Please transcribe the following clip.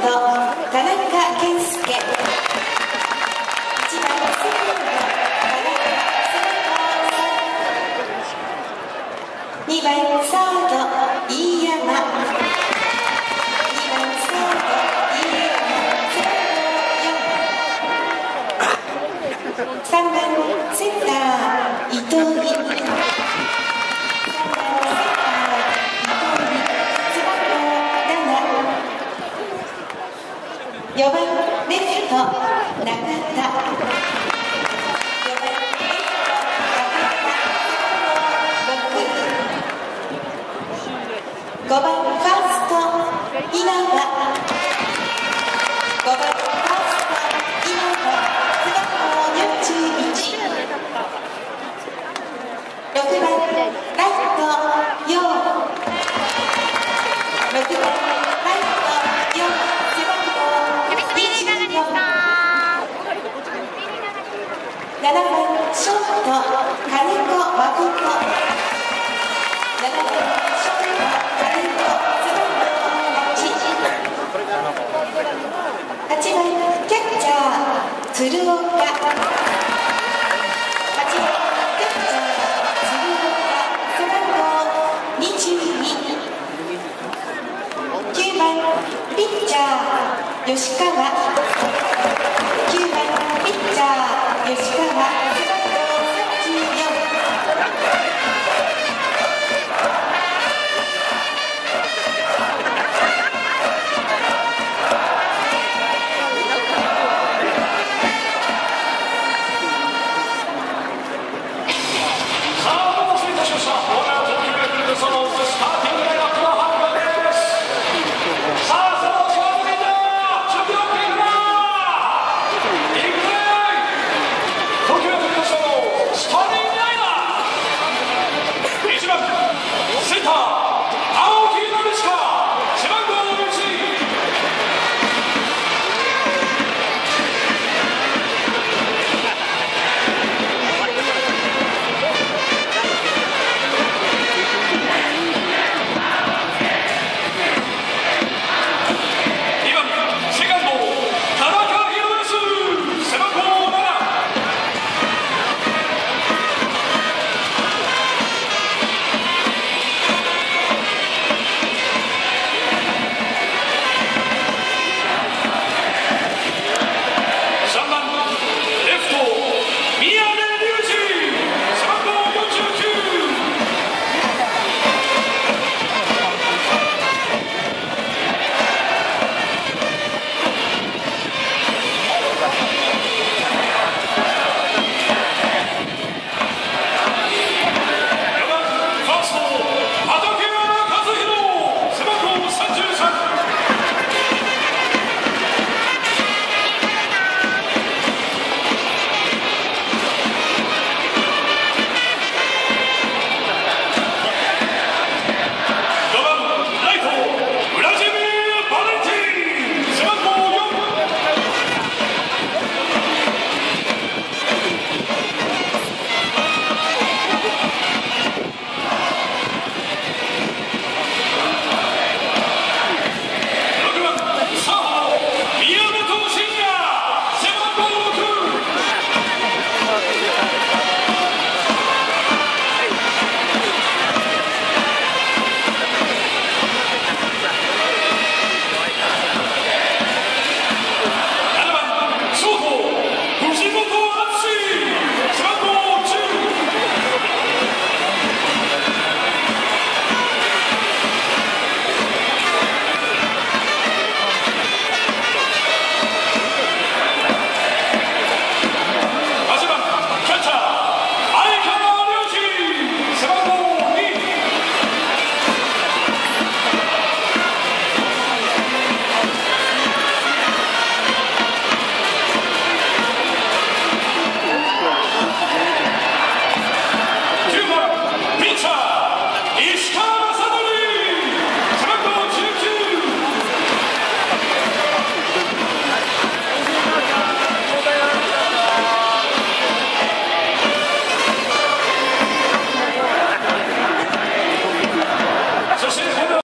田中健介、1番セカンド田中2番サード飯山、2番サード飯山、3番センター伊藤美、3番センター伊藤美、背番号7、4番レフト中田、4番レフト中田、5番ファースト稲葉、5番ファースト稲葉、背番号41、6番ライト陽、6番ライト陽、背番号24、7番ショート金子誠、7番ショート金子背番号8、8番キャッチャー鶴岡、8番キャッチャー鶴岡背番号22、9番ピッチャー吉川、9番ピッチャー吉川